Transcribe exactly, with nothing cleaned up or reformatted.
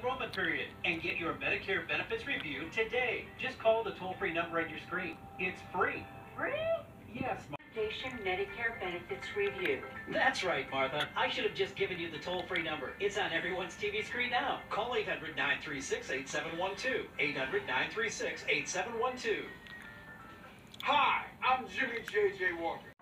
enrollment period and get your Medicare benefits review today. Just call the toll-free number on your screen. It's free. Free? Yes, Foundation Medicare Benefits Review. that's right, Martha. I should have just given you the toll-free number. It's on everyone's T V screen now. Call eight hundred, nine three six, eight seven one two. eight hundred, nine three six, eight seven one two. Hi, I'm Jimmy J J Walker.